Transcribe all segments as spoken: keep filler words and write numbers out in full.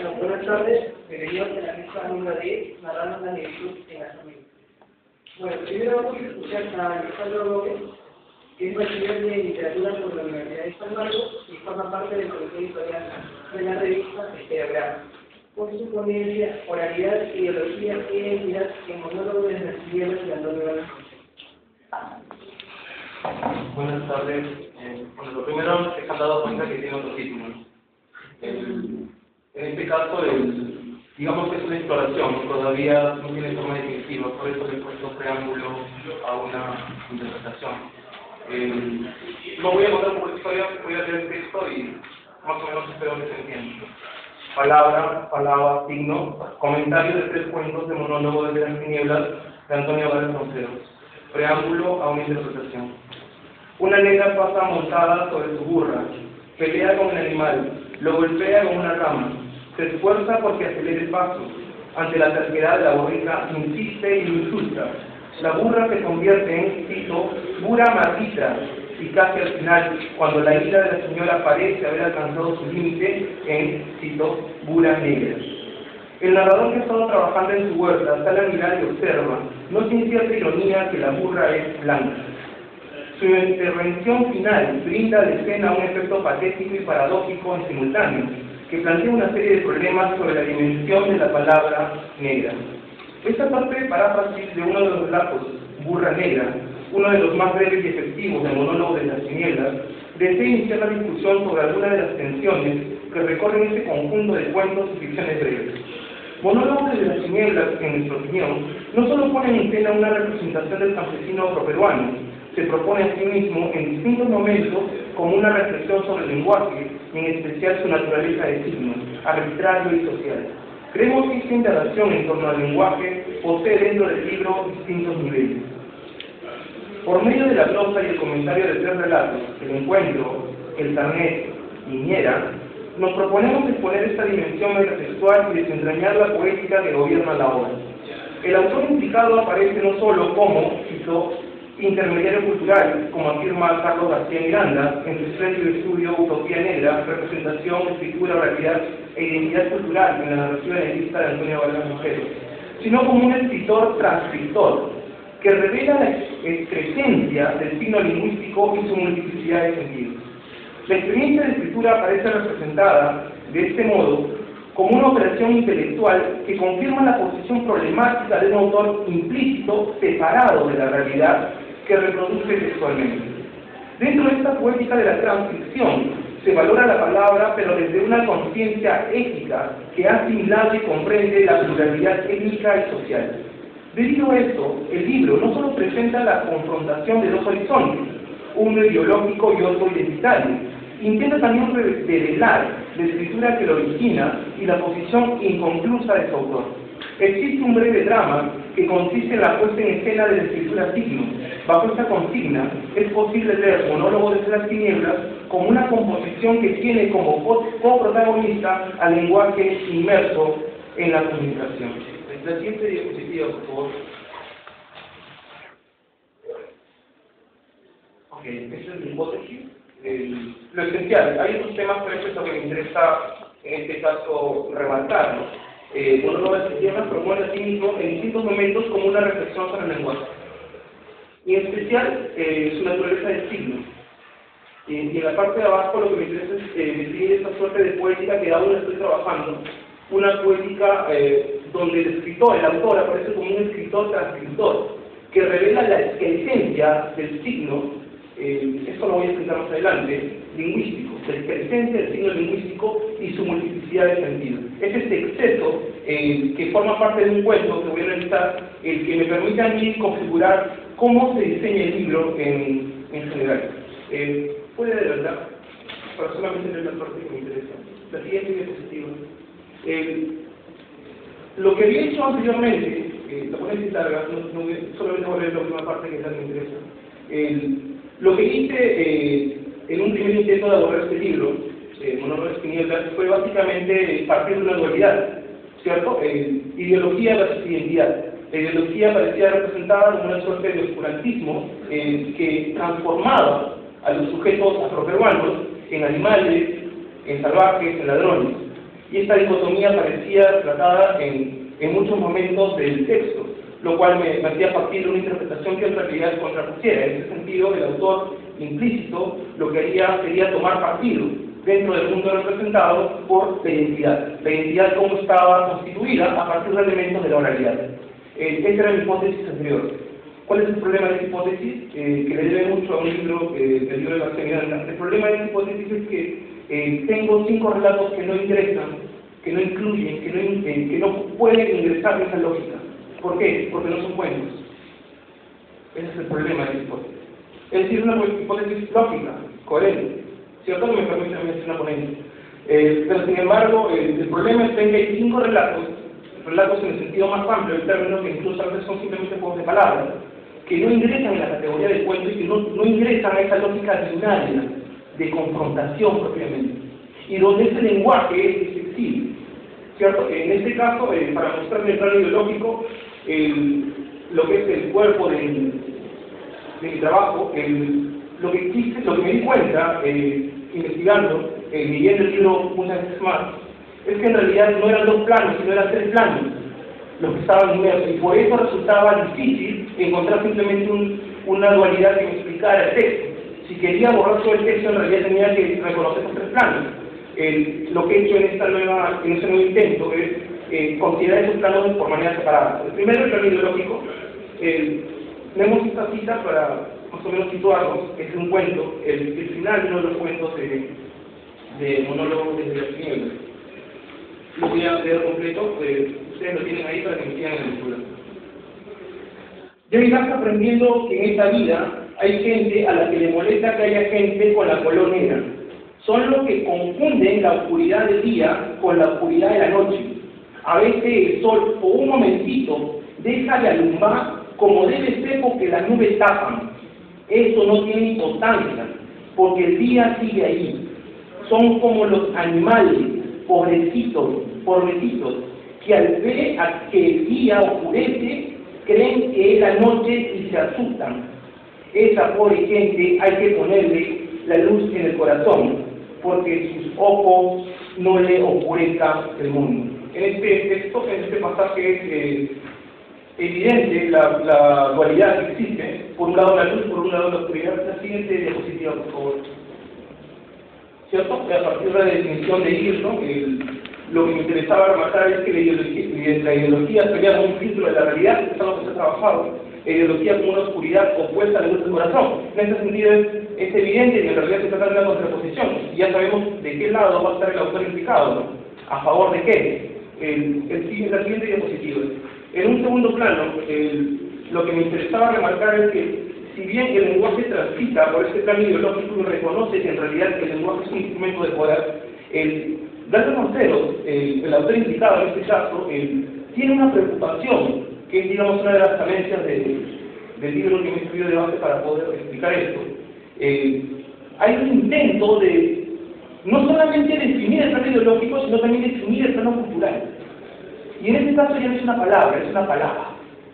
Bueno, buenas tardes, bienvenidos a la mesa número diez, narrando la negritud en la familia. Bueno, primero vamos a escuchar a Alejandro Gómez, que es bachiller de literatura por la Universidad de San Marcos y forma parte del comité editorial de la revista Estereograma, con su ponencia Oralidad, Ideología e Identidad en monólogo de las tinieblas de Antonio Vargas. Buenas tardes. Eh, bueno, lo primero es que han dado cuenta que tiene otro título. El, en este caso, el, digamos que es una exploración, todavía no tiene forma definitiva, por eso le he puesto preámbulo a una interpretación. Eh, no voy a contar un poco de historia, voy a leer el texto y más o menos espero que se entienda. Palabra, palabra, signo, comentario de tres cuentos de monólogo de las tinieblas de Antonio Vargas Monteros. Preámbulo a una interpretación. Una negra pasa montada sobre su burra, pelea con el animal, lo golpea con una rama, se esfuerza porque acelere el paso. Ante la terquedad de la borrica, insiste y lo insulta. La burra se convierte en, cito, burra maldita, y casi al final, cuando la ira de la señora parece haber alcanzado su límite, en, cito, burra negra. El narrador que ha estado trabajando en su huerta sale a mirar y observa, no sin cierta ironía, que la burra es blanca. Su intervención final brinda a la escena un efecto patético y paradójico en simultáneo, que plantea una serie de problemas sobre la dimensión de la palabra negra. Esta parte de paráfrasis de uno de los relatos, Burra Negra, uno de los más breves y efectivos del monólogo de las tinieblas, desea iniciar la discusión sobre algunas de las tensiones que recorren este conjunto de cuentos y ficciones breves. Monólogo de las tinieblas, en nuestra opinión, no solo pone en escena una representación del campesino afroperuano, se propone a sí mismo en distintos momentos como una reflexión sobre el lenguaje, y en especial su naturaleza de signo, arbitrario y social. Creemos que esta interacción en torno al lenguaje posee dentro del libro distintos niveles. Por medio de la glosa y el comentario de tres relatos, el encuentro, el carnet y Niera, nos proponemos exponer esta dimensión metatextual y desentrañar la poética que gobierna la obra. El autor implicado aparece no solo como, cito, intermediario cultural, como afirma Carlos García Miranda en su espléndido estudio Utopía Negra, representación, escritura, oralidad e identidad cultural en la narrativa negrista de Antonio Vargas Monteros, sino como un escritor transcriptor que revela la excrescencia del signo lingüístico y su multiplicidad de sentidos. La experiencia de escritura aparece representada de este modo como una operación intelectual que confirma la posición problemática de un autor implícito, separado de la realidad, que reproduce textualmente. Dentro de esta poética de la transcripción, se valora la palabra, pero desde una conciencia ética que ha asimilado y comprende la pluralidad étnica y social. Debido a esto, el libro no solo presenta la confrontación de dos horizontes, uno ideológico y otro identitario, intenta también revelar la escritura que lo origina y la posición inconclusa de su autor. Existe un breve drama que consiste en la puesta en escena de la escritura signo. Bajo esta consigna, es posible leer Monólogo de las tinieblas como una composición que tiene como coprotagonista al lenguaje inmerso en la comunicación. La siguiente diapositiva, por favor. Ok, esta es la hipótesis. El, lo esencial, hay otros temas, pero esto es lo que me interesa en este caso remarcar, ¿no? Eh, Monólogo de las tinieblas propone a sí mismo en distintos momentos como una reflexión sobre el lenguaje, y en especial eh, su naturaleza de signo. Eh, y en la parte de abajo lo que me interesa es eh, definir esta suerte de poética que aún estoy trabajando, una poética eh, donde el escritor, el autor, aparece como un escritor transcriptor, que revela la esencia del signo. Eh, esto lo voy a explicar más adelante, lingüístico, la excrescencia del signo lingüístico y su multiplicidad de sentidos. Es este exceso eh, que forma parte de un cuento que voy a realizar, el que me permite a mí configurar cómo se diseña el libro en, en general. Eh, puede de verdad, para solamente leer la parte que me interesa. La siguiente diapositiva. Eh, lo que había hecho anteriormente, eh, la ponencia es larga, no, no, solamente voy a leer la última parte que es la que me interesa. El, Lo que hice eh, en un primer intento de abordar este libro, eh, Monólogo de las tinieblas, fue básicamente partir de una dualidad, ¿cierto? Eh, ideología versus identidad. La ideología parecía representada como una suerte de oscurantismo eh, que transformaba a los sujetos afroperuanos en animales, en salvajes, en ladrones. y esta dicotomía aparecía tratada en, en muchos momentos del texto, lo cual me, me hacía partir de una interpretación que en realidad contrapusiera. En ese sentido, el autor implícito lo que haría sería tomar partido dentro del mundo representado por la identidad, la identidad como estaba constituida a partir de elementos de la oralidad. Eh, esa era mi hipótesis anterior. ¿Cuál es el problema de esta hipótesis? Eh, que le debe mucho a un libro, eh, el libro de García Miranda. El problema de esta hipótesis es que eh, tengo cinco relatos que no ingresan, que no incluyen, que no, eh, que no pueden ingresar en esa lógica. ¿Por qué? Porque no son cuentos. Ese es el problema de la hipótesis. Es decir, una hipótesis lógica, coherente. ¿Cierto? Que me permite mencionar con ello. Eh, pero sin embargo, eh, el problema es que hay cinco relatos, relatos en el sentido más amplio del término, que incluso a veces son simplemente juegos de palabras, que no ingresan en la categoría de cuento y que no, no ingresan a esa lógica binaria de confrontación propiamente, y donde ese lenguaje es flexible, ¿cierto? En este caso, eh, para mostrar el plano ideológico, el, lo que es el cuerpo de, de mi trabajo, el, lo, que quise, lo que me di cuenta, eh, investigando, eh, leyendo el libro muchas veces más, es que en realidad no eran dos planos, sino eran tres planos los que estaban inmersos, y por eso resultaba difícil encontrar simplemente un, una dualidad que me explicara el texto. Si quería borrar todo el texto, en realidad tenía que reconocer esos tres planos. El, lo que he hecho en, esta nueva, en este nuevo intento es eh, considerar esos planos por manera separada. El primero, el plano ideológico. Eh, tenemos esta cita para más o menos situarnos, es un cuento, el, el final de uno de los cuentos de, de Monólogo desde las tinieblas. Lo voy a leer completo, eh, ustedes lo tienen ahí para que me sigan en la lectura. Ya irás aprendiendo que en esta vida hay gente a la que le molesta que haya gente con la color negra. Son los que confunden la oscuridad del día con la oscuridad de la noche. A veces el sol, por un momentito, deja de alumbrar como debe ser porque las nubes tapan. Eso no tiene importancia, porque el día sigue ahí. Son como los animales, pobrecitos, pobrecitos, que al ver a que el día oscurece, creen que es la noche y se asustan. Esa pobre gente hay que ponerle la luz en el corazón, porque sus ojos no le oscurezcan el mundo. En este texto, en este pasaje es eh, evidente la, la dualidad que existe, por un lado la luz, por un lado la oscuridad. La siguiente diapositiva, por favor. ¿Cierto? A partir de la definición de Hirschman, el, lo que me interesaba remarcar es que la ideología, la ideología sería un filtro de la realidad, que es algo que se ha trabajado, la ideología como una oscuridad opuesta a la luz del corazón. En este sentido es, es evidente que en realidad se trata de una contraposición, y ya sabemos de qué lado va a estar el autor implicado, ¿no? ¿A favor de qué? El, el, la siguiente diapositiva. En un segundo plano, el, lo que me interesaba remarcar es que si bien el lenguaje transita por este plano ideológico y reconoce que en realidad el lenguaje es un instrumento de poder, el Dalton Montero, el, el autor indicado en este caso, el, tiene una preocupación, que es, digamos, una de las falencias de, del libro que me he escrito de base para poder explicar esto. Eh, hay un intento de no solamente definir el plano ideológico, sino también definir el plano cultural. Y en este caso ya no es una palabra, es una palabra.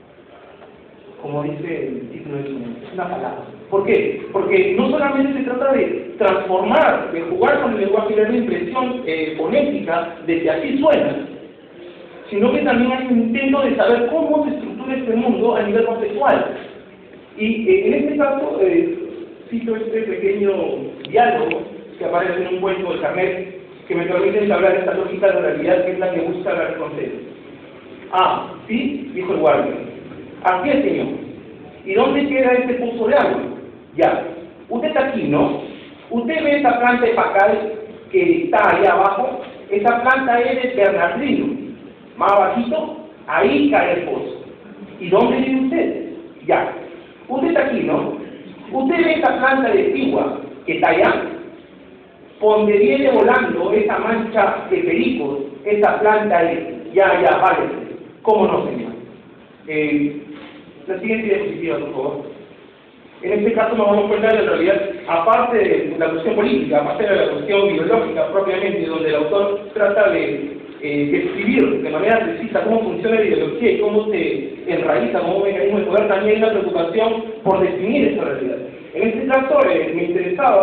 Como dice el título de su libro, es una palabra. ¿Por qué? Porque no solamente se trata de transformar, de jugar con el lenguaje y dar la impresión eh, fonética de que así suena, sino que también hay un intento de saber cómo se estructura este mundo a nivel conceptual. Y eh, en este caso, eh, cito este pequeño diálogo que aparece en un cuento de Carnet, que me permite hablar de esta lógica de la realidad que es la que busca dar el concepto. Ah, sí, dijo el guardia. Aquí es, señor. ¿Y dónde queda este pozo de agua? Ya. Usted está aquí, ¿no? Usted ve esa planta de pacal que está allá abajo. Esa planta es de Bernardino. Más abajito, ahí cae el pozo. ¿Y dónde vive usted? Ya. Usted está aquí, ¿no? Usted ve esa planta de tigua que está allá. Donde viene volando esa mancha de pericos, esa planta es, ya, ya, vale. ¿Cómo no, señor? Eh, la siguiente diapositiva, por favor. En este caso nos damos cuenta de que en realidad, aparte de la cuestión política, aparte de la cuestión biológica propiamente, donde el autor trata de eh, describir de manera precisa cómo funciona la ideología y cómo se enraiza como un mecanismo de poder, también hay una preocupación por definir esta realidad. En este caso eh, me interesaba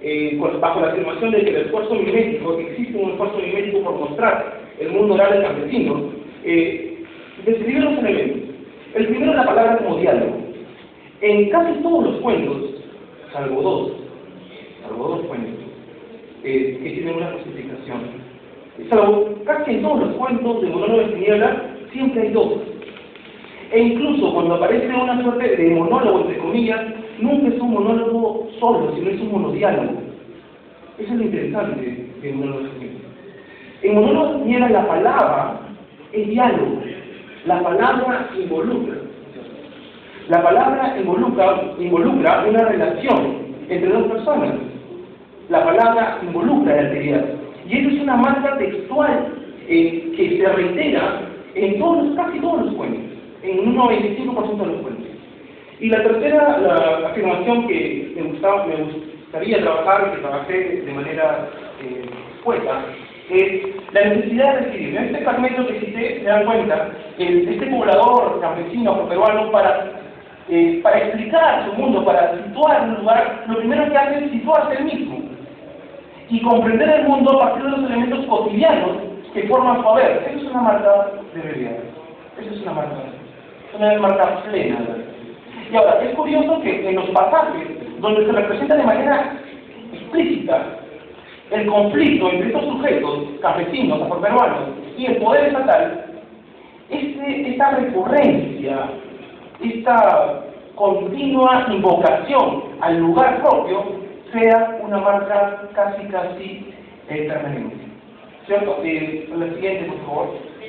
eh, con, bajo la afirmación de que el esfuerzo mimético, que existe un esfuerzo mimético por mostrar el mundo oral del campesino, eh, describe los elementos. El primero es la palabra como diálogo. En casi todos los cuentos, salvo dos, salvo dos cuentos, eh, que tienen una justificación, salvo casi en todos los cuentos de monólogo de tinieblas, siempre hay dos. E incluso cuando aparece una suerte de monólogo, entre comillas, nunca es un monólogo solo, sino es un monodiálogo. Eso es lo interesante del monólogo de tinieblas. En monólogo de tinieblas la palabra es diálogo, la palabra involucra. La palabra involucra, involucra una relación entre dos personas. La palabra involucra la alteridad. Y eso es una marca textual eh, que se reitera en todos los, casi todos los cuentos, en un noventa y cinco por ciento de los cuentos. Y la tercera la afirmación que me, gustaba, me gustaría trabajar, que trabajé de manera eh, poeta, es la necesidad de decidir. En este fragmento que cité, se dan cuenta, el, este poblador campesino afroperuano, para, eh, para explicar su mundo, para situar un lugar, lo primero que hace es situarse él mismo y comprender el mundo a partir de los elementos cotidianos que forman su haber. Eso es una marca de realidad. Eso es una marca, es una marca plena. Y ahora, es curioso que en los pasajes donde se representa de manera explícita el conflicto entre estos sujetos, campesinos, afroperuanos, y el poder estatal, este, esta recurrencia, esta continua invocación al lugar propio, sea una marca casi, casi eh, permanente. ¿Cierto? Eh, la siguiente, por favor.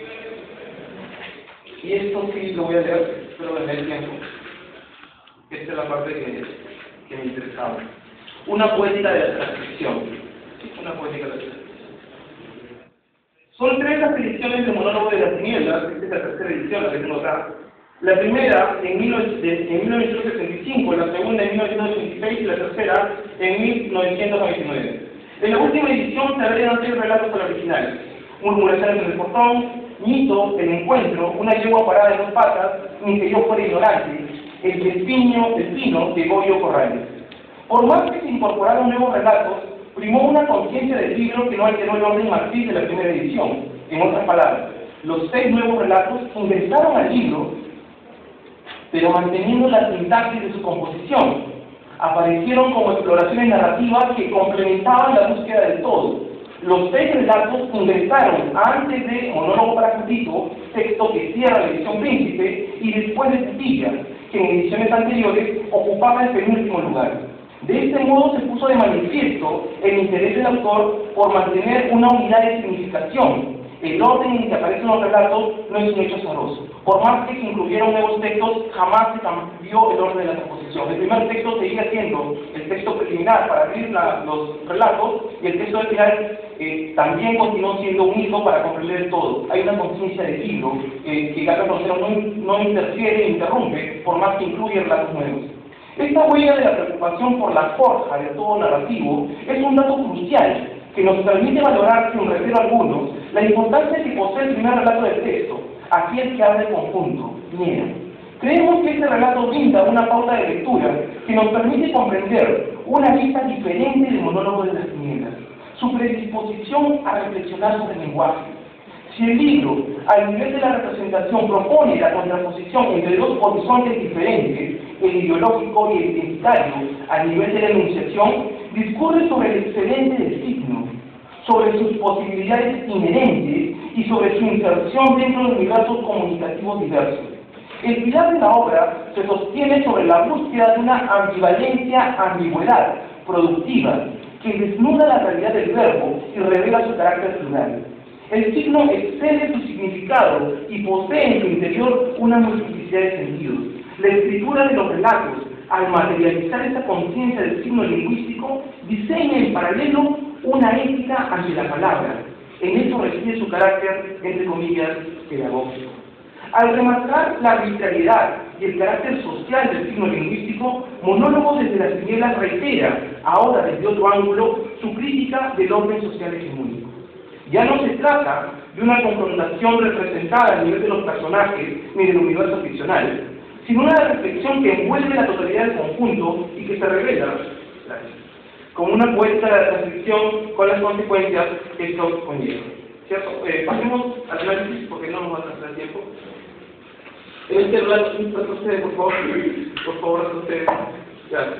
Y esto sí lo voy a leer, pero en el tiempo. Esta es la parte que, que me interesaba. Una poética de la transcripción. Una poética de la transcripción. Son tres las ediciones del monólogo de las tinieblas. Esta es la tercera edición, la que tengo acá. La primera en mil novecientos sesenta y cinco, la segunda en mil novecientos ochenta y seis y la tercera en mil novecientos noventa y nueve. En la última edición se agregan tres relatos al original: Murmuraciones en el portón, Mito, el encuentro, Una yegua parada en dos patas, Ni que yo fuera ignorante, El despino, despino de Goyo Corrales. Por más que se incorporaron nuevos relatos, primó una conciencia del libro que no alteró el orden marxista de la primera edición. En otras palabras, los seis nuevos relatos ingresaron al libro, pero manteniendo la sintaxis de su composición. Aparecieron como exploraciones narrativas que complementaban la búsqueda del todo. Los seis relatos ingresaron antes de Monólogo para Cutito, texto que cierra la edición Príncipe, y después de Putilla, que en ediciones anteriores ocupaba el penúltimo lugar. De este modo se puso de manifiesto el interés del autor por mantener una unidad de significación. El orden en que aparecen los relatos no es un hecho azaroso. Por más que se incluyeron nuevos textos, jamás se cambió el orden de la composición. El primer texto seguía siendo el texto preliminar para abrir la, los relatos, y el texto del final eh, también continuó siendo un hijo para comprender todo. Hay una conciencia del libro eh, que Gabriel Rosero no, no interfiere e interrumpe, por más que incluye relatos nuevos. Esta huella de la preocupación por la forja de todo narrativo es un dato crucial que nos permite valorar, sin reserva alguno, la importancia que posee el primer relato del texto, aquel que abre el conjunto, Niera. Creemos que este relato brinda una pauta de lectura que nos permite comprender una vista diferente del monólogo de las tinieblas, su predisposición a reflexionar sobre el lenguaje. Si el libro, al nivel de la representación, propone la contraposición entre dos horizontes diferentes, el ideológico y el identitario, al nivel de la enunciación, discurre sobre el excedente del signo, sobre sus posibilidades inherentes y sobre su inserción dentro de universos comunicativos diversos. El pilar de la obra se sostiene sobre la búsqueda de una ambivalencia, ambigüedad productiva, que desnuda la realidad del verbo y revela su carácter plural. El signo excede su significado y posee en su interior una multiplicidad de sentidos. La escritura de los relatos, al materializar esta conciencia del signo lingüístico, diseña en paralelo una ética ante la palabra. En eso reside su carácter, entre comillas, pedagógico. Al remarcar la arbitrariedad y el carácter social del signo lingüístico, Monólogo desde las tinieblas reitera, ahora desde otro ángulo, su crítica del orden social hegemónico. Ya no se trata de una confrontación representada a nivel de los personajes ni del universo ficcional, sino una reflexión que envuelve la totalidad del conjunto y que se revela como una poética de la transcripción con las consecuencias que esto conlleva. ¿Cierto? Eh, pasemos al análisis porque no nos va a alcanzar el tiempo. En este relato, retrocede, por favor, por favor, retrocede. Gracias.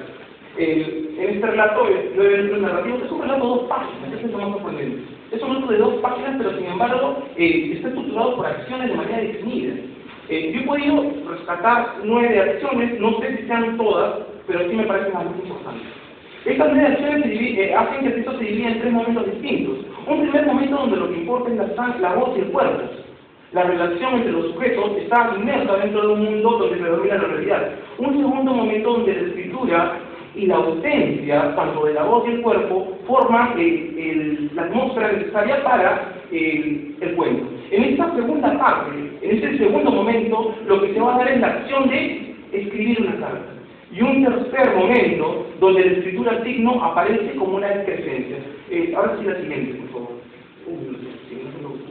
Eh, en este relato, el nueve elementos narrativos, es un relato de dos páginas, eso es lo más sorprendente. Es un relato de dos páginas, pero sin embargo, eh, está estructurado por acciones de manera definida. Eh, yo he podido rescatar nueve acciones, no sé si sean todas, pero sí me parecen las más importantes. Estas nueve acciones se divide, eh, hacen que el texto se divida en tres momentos distintos. Un primer momento donde lo que importa es la, la voz y el cuerpo. La relación entre los sujetos está inmersa dentro de un mundo donde predomina la realidad. Un segundo momento donde la escritura y la ausencia, tanto de la voz y el cuerpo, forman eh, el, la atmósfera necesaria para eh, el cuento. En esta segunda parte, en este segundo momento, lo que se va a dar es la acción de escribir una carta. Y un tercer momento, donde la escritura signo aparece como una excrescencia. Eh, ahora sí la siguiente, por favor. Uh, sí, no, no,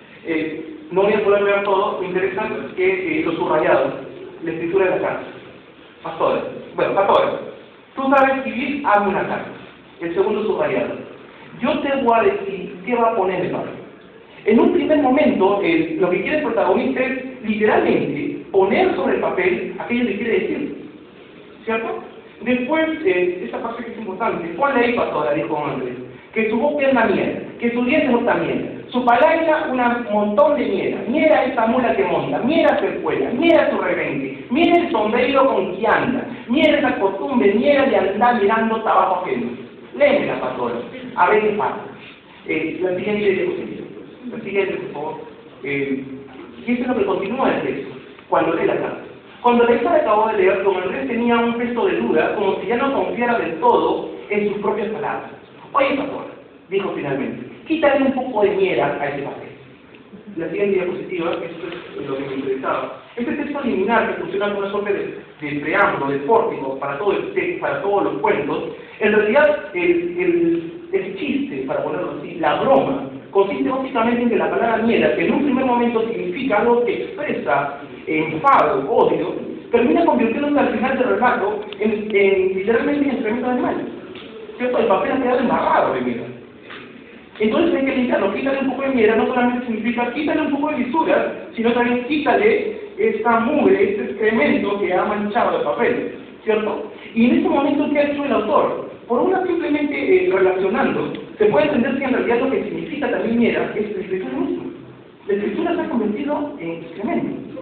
eh, no voy a poder ver todo, me interesa que eh, lo subrayado, la escritura de la carta. Pastores. Bueno, pastores. Tú sabes escribir, hazme una carta. El segundo subrayado. Yo te voy a decir qué va a poner el papel. En un primer momento, eh, lo que quiere el protagonista es literalmente poner sobre el papel aquello que quiere decir. ¿Cierto? Después, eh, esta parte que es importante. ¿Cuál ley, pastora? Dijo Andrés. Que su boca es la miel, que su diente es otra miel, su palabra un montón de miel. Miera esa mula que monta, miera su escuela, miera su revente, miera el sombrero con que anda, miera esa costumbre, miera de andar mirando trabajo ajeno. Léeme la pastora, a ver qué pasa. Eh, la siguiente diapositiva, la siguiente, por favor. Eh, y eso es lo que continúa el texto, cuando lee la carta. Cuando la hija acabó de leer, don Andrés tenía un gesto de duda, como si ya no confiara del todo en sus propias palabras. Oye, pastor, dijo finalmente, quítale un poco de miera a ese papel. La siguiente diapositiva, esto es lo que me interesaba. Este texto liminal, que funciona como una suerte de, de preámbulo, de pórtico para todo el texto, para todos los cuentos, en realidad el, el, el chiste, para ponerlo así, la broma, consiste básicamente en que la palabra miera, que en un primer momento significa algo que expresa enfado, odio, termina convirtiéndose al final del relato en, en literalmente en excremento de animales. ¿Cierto? El papel ha quedado embarrado de miera. Entonces hay que limpiarlo, quítale un poco de miera, no solamente significa quítale un poco de lisura, sino también quítale esta mugre, este excremento que ha manchado el papel, ¿cierto? Y en este momento, ¿qué ha hecho el autor? Por una simplemente eh, relacionando, se puede entender que en realidad lo que significa también miera es la escritura misma. La escritura se ha convertido en excremento,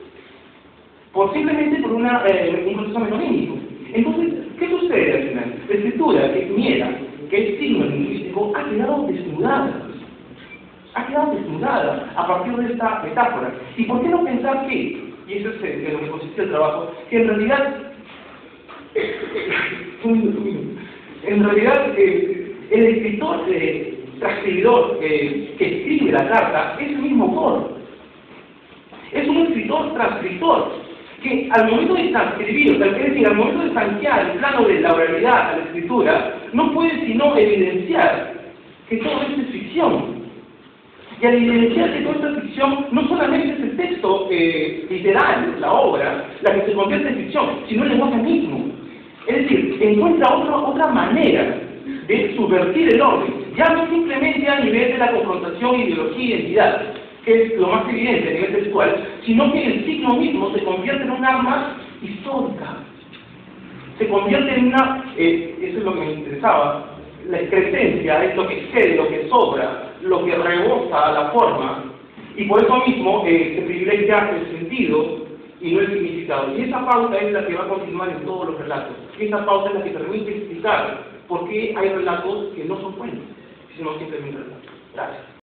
por simplemente por una, eh, un proceso metonímico. Entonces, ¿qué sucede al final? La escritura, que es miera, que es signo lingüístico, ha quedado desnudada. Ha quedado desnudada a partir de esta metáfora. ¿Y por qué no pensar que, y eso es en lo que consiste el trabajo, que en realidad, en realidad eh, el escritor, eh, transcribidor eh, que escribe la carta es el mismo autor. Es un escritor transcriptor que al momento de transcribir, es decir, al momento de zanjear el plano de la oralidad a la escritura, no puede sino evidenciar que todo esto es ficción. Y al evidenciar que todo esto es ficción, no solamente es el texto eh, literal, la obra, la que se convierte en ficción, sino el lenguaje mismo. Es decir, encuentra otra, otra manera de subvertir el orden, ya no simplemente a nivel de la confrontación ideología e identidad, que es lo más evidente a nivel textual, sino que el signo mismo se convierte en un arma histórica. Se convierte en una, eh, eso es lo que me interesaba, la excrescencia es lo que excede, lo que sobra, lo que rebosa la forma, y por eso mismo eh, se privilegia el sentido y no el significado. Y esa pauta es la que va a continuar en todos los relatos. Y esa pauta es la que permite explicar por qué hay relatos que no son cuentos, sino simplemente relatos. Gracias.